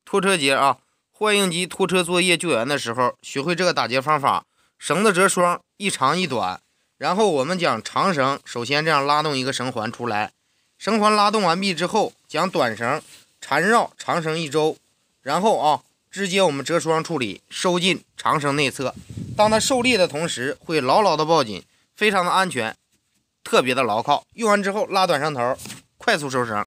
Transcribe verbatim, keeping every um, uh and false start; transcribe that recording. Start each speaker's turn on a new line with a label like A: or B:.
A: 拖车节啊，换应急拖车作业救援的时候，学会这个打结方法。绳子折双，一长一短。然后我们将长绳首先这样拉动一个绳环出来，绳环拉动完毕之后，将短绳缠绕长绳一周，然后啊，直接我们折双处理，收进长绳内侧。当它受力的同时，会牢牢的抱紧，非常的安全，特别的牢靠。用完之后拉短绳头，快速收绳。